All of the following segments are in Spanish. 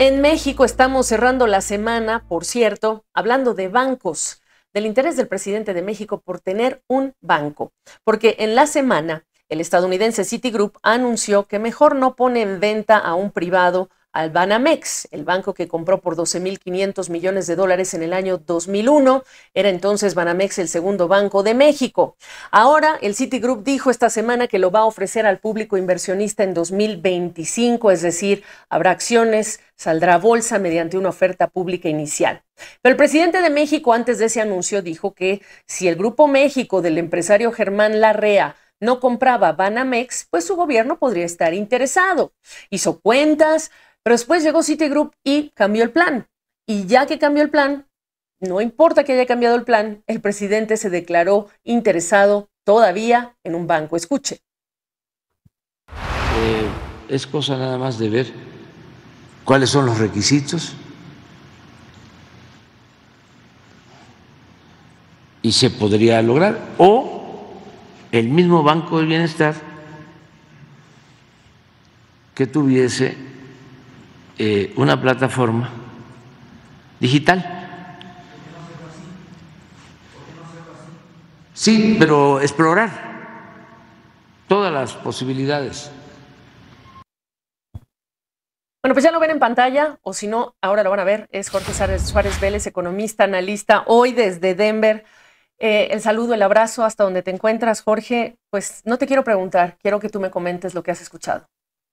En México estamos cerrando la semana, por cierto, hablando de bancos, del interés del presidente de México por tener un banco, porque en la semana el estadounidense Citigroup anunció que mejor no pone en venta a un privado al Banamex, el banco que compró por $12,500 millones en el año 2001. Era entonces Banamex el segundo banco de México. Ahora el Citigroup dijo esta semana que lo va a ofrecer al público inversionista en 2025, es decir, habrá acciones, saldrá a bolsa mediante una oferta pública inicial. Pero el presidente de México antes de ese anuncio dijo que si el Grupo México del empresario Germán Larrea no compraba Banamex, pues su gobierno podría estar interesado. Hizo cuentas, pero después llegó Citigroup y cambió el plan. Y ya que cambió el plan, no importa que haya cambiado el plan, el presidente se declaró interesado todavía en un banco. Escuche. Es cosa nada más de ver cuáles son los requisitos y se podría lograr. O el mismo Banco del Bienestar que tuviese una plataforma digital. Sí, pero explorar todas las posibilidades. Bueno, pues ya lo ven en pantalla, o si no, ahora lo van a ver. Es Jorge Suárez Vélez, economista, analista, hoy desde Denver. El saludo, el abrazo hasta donde te encuentras, Jorge. Pues no te quiero preguntar, quiero que tú me comentes lo que has escuchado.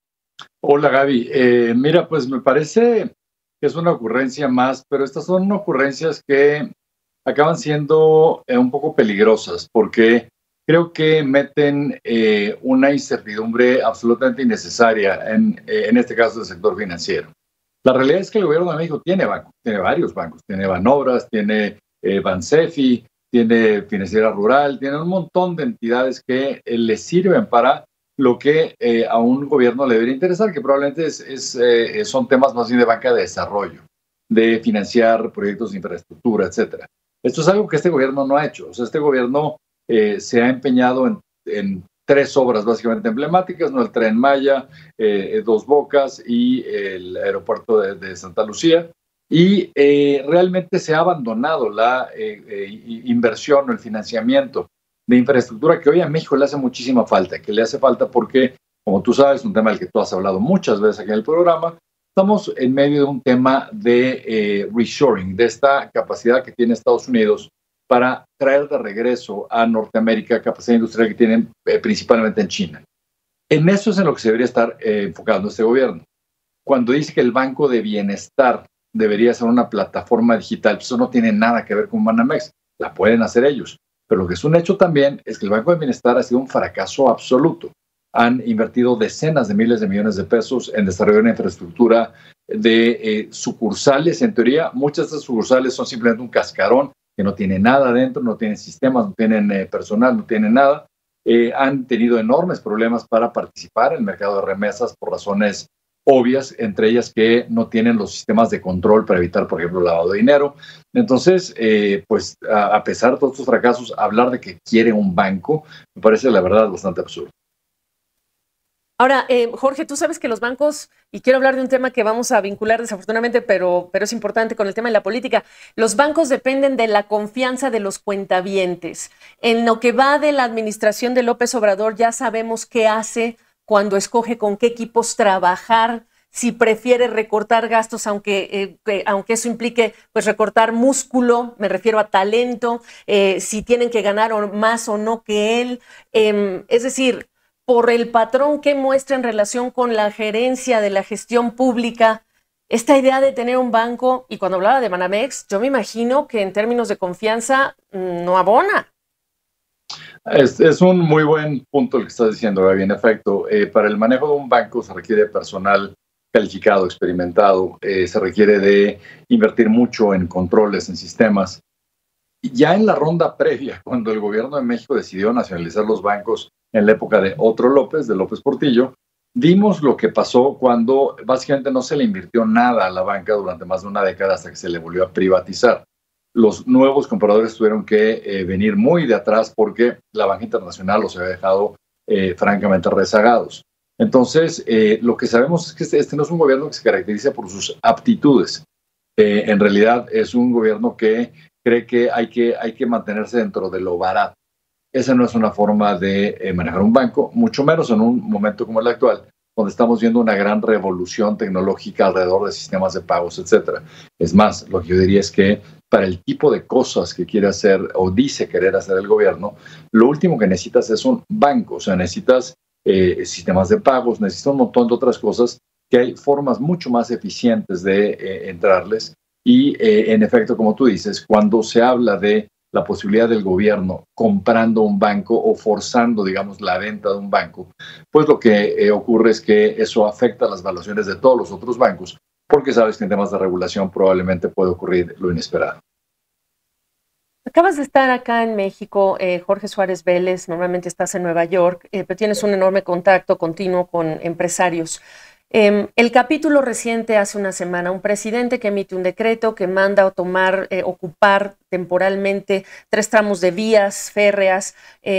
Hola Gaby, mira, pues me parece que es una ocurrencia más, pero estas son ocurrencias que acaban siendo un poco peligrosas porque creo que meten una incertidumbre absolutamente innecesaria en este caso del sector financiero. La realidad es que el gobierno de México tiene bancos, tiene varios bancos, tiene Banobras, tiene Bansefi, tiene Financiera Rural, tiene un montón de entidades que le sirven para lo que a un gobierno le debería interesar, que probablemente son temas más bien de banca de desarrollo, de financiar proyectos de infraestructura, etcétera. Esto es algo que este gobierno no ha hecho. O sea, este gobierno se ha empeñado en tres obras básicamente emblemáticas, ¿no? El Tren Maya, Dos Bocas y el aeropuerto de Santa Lucía. Y realmente se ha abandonado la inversión o el financiamiento de infraestructura que hoy a México le hace muchísima falta, que le hace falta porque, como tú sabes, un tema del que tú has hablado muchas veces aquí en el programa, estamos en medio de un tema de reshoring, de esta capacidad que tiene Estados Unidos para traer de regreso a Norteamérica capacidad industrial que tienen principalmente en China. En eso es en lo que se debería estar enfocando este gobierno. Cuando dice que el Banco de Bienestar debería ser una plataforma digital, pues eso no tiene nada que ver con Banamex, la pueden hacer ellos. Pero lo que es un hecho también es que el Banco de Bienestar ha sido un fracaso absoluto. Han invertido decenas de miles de millones de pesos en desarrollar una infraestructura de sucursales. En teoría, muchas de estas sucursales son simplemente un cascarón que no tiene nada dentro, no tienen sistemas, no tienen personal, no tienen nada. Han tenido enormes problemas para participar en el mercado de remesas por razones obvias, entre ellas que no tienen los sistemas de control para evitar, por ejemplo, el lavado de dinero. Entonces, pues a pesar de todos estos fracasos, hablar de que quiere un banco me parece, la verdad, bastante absurdo. Ahora, Jorge, tú sabes que los bancos, y quiero hablar de un tema que vamos a vincular desafortunadamente, pero es importante con el tema de la política, los bancos dependen de la confianza de los cuentavientes. En lo que va de la administración de López Obrador, ya sabemos qué hace cuando escoge con qué equipos trabajar, si prefiere recortar gastos, aunque eso implique pues recortar músculo, me refiero a talento, si tienen que ganar más o no que él. Es decir, por el patrón que muestra en relación con la gerencia de la gestión pública, esta idea de tener un banco, y cuando hablaba de Banamex, yo me imagino que en términos de confianza no abona. Es un muy buen punto el que estás diciendo, Gaby. En efecto, para el manejo de un banco se requiere personal calificado, experimentado, se requiere de invertir mucho en controles, en sistemas. Ya en la ronda previa, cuando el gobierno de México decidió nacionalizar los bancos en la época de otro López, de López Portillo, vimos lo que pasó cuando básicamente no se le invirtió nada a la banca durante más de una década hasta que se le volvió a privatizar. Los nuevos compradores tuvieron que venir muy de atrás porque la banca internacional los había dejado francamente rezagados. Entonces, lo que sabemos es que este no es un gobierno que se caracteriza por sus aptitudes. En realidad es un gobierno que cree que hay que mantenerse dentro de lo barato. Esa no es una forma de manejar un banco, mucho menos en un momento como el actual, donde estamos viendo una gran revolución tecnológica alrededor de sistemas de pagos, etcétera. Es más, lo que yo diría es que para el tipo de cosas que quiere hacer o dice querer hacer el gobierno, lo último que necesitas es un banco, o sea, necesitas sistemas de pagos, necesitas un montón de otras cosas que hay formas mucho más eficientes de entrarles. Y en efecto, como tú dices, cuando se habla de la posibilidad del gobierno comprando un banco o forzando, digamos, la venta de un banco, pues lo que ocurre es que eso afecta las valuaciones de todos los otros bancos, porque sabes que en temas de regulación probablemente puede ocurrir lo inesperado. Acabas de estar acá en México, Jorge Suárez Vélez, normalmente estás en Nueva York, pero tienes un enorme contacto continuo con empresarios. El capítulo reciente hace una semana, un presidente que emite un decreto que manda a ocupar temporalmente 3 tramos de vías férreas,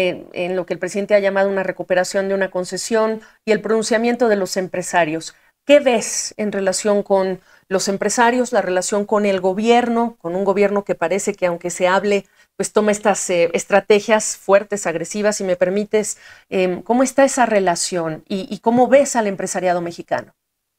en lo que el presidente ha llamado una recuperación de una concesión y el pronunciamiento de los empresarios. ¿Qué ves en relación con los empresarios, la relación con el gobierno, con un gobierno que parece que aunque se hable, pues toma estas estrategias fuertes, agresivas? Si me permites, ¿cómo está esa relación y cómo ves al empresariado mexicano?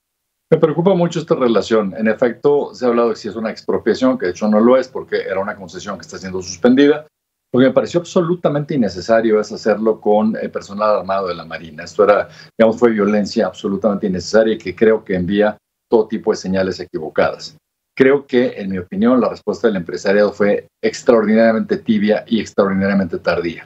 Me preocupa mucho esta relación. En efecto, se ha hablado de si es una expropiación, que de hecho no lo es porque era una concesión que está siendo suspendida. Lo que me pareció absolutamente innecesario es hacerlo con el personal armado de la Marina. Esto era, digamos, fue violencia absolutamente innecesaria y que creo que envía todo tipo de señales equivocadas. Creo que, en mi opinión, la respuesta del empresariado fue extraordinariamente tibia y extraordinariamente tardía.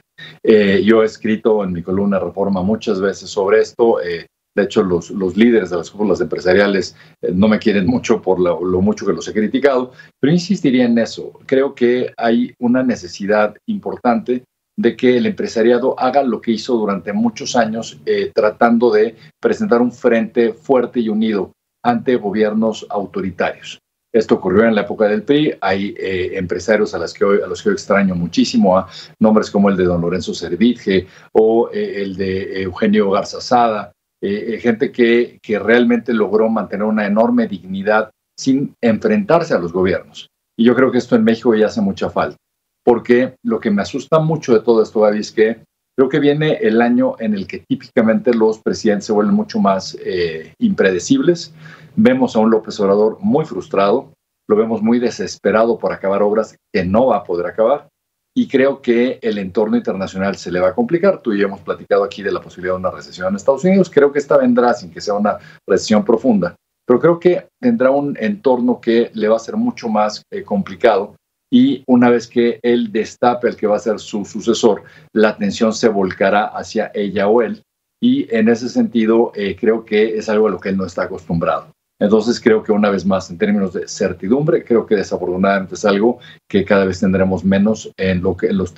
Yo he escrito en mi columna Reforma muchas veces sobre esto. De hecho, los líderes de las cúpulas empresariales no me quieren mucho por lo mucho que los he criticado, pero insistiría en eso. Creo que hay una necesidad importante de que el empresariado haga lo que hizo durante muchos años, tratando de presentar un frente fuerte y unido ante gobiernos autoritarios. Esto ocurrió en la época del PRI. Hay empresarios a los que hoy extraño muchísimo, a nombres como el de don Lorenzo Servitje o el de Eugenio Garza Sada, gente que realmente logró mantener una enorme dignidad sin enfrentarse a los gobiernos. Y yo creo que esto en México ya hace mucha falta, porque lo que me asusta mucho de todo esto, Gaby, es que creo que viene el año en el que típicamente los presidentes se vuelven mucho más impredecibles. Vemos a un López Obrador muy frustrado, lo vemos muy desesperado por acabar obras que no va a poder acabar. Y creo que el entorno internacional se le va a complicar. Tú y yo hemos platicado aquí de la posibilidad de una recesión en Estados Unidos. Creo que esta vendrá sin que sea una recesión profunda, pero creo que tendrá un entorno que le va a ser mucho más complicado. Y una vez que él destape el que va a ser su sucesor, la atención se volcará hacia ella o él. Y en ese sentido, creo que es algo a lo que él no está acostumbrado. Entonces creo que una vez más, en términos de certidumbre, creo que desafortunadamente es algo que cada vez tendremos menos en los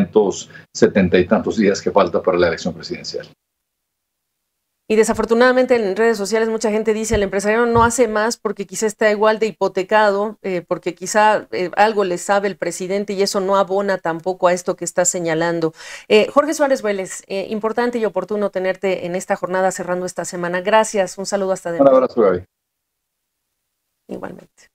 370 y tantos días que falta para la elección presidencial. Y desafortunadamente en redes sociales mucha gente dice el empresario no hace más porque quizá está igual de hipotecado, porque quizá algo le sabe el presidente y eso no abona tampoco a esto que está señalando. Jorge Suárez Vélez, importante y oportuno tenerte en esta jornada cerrando esta semana. Gracias, un saludo hasta Denver. Un abrazo, Gaby. Igualmente.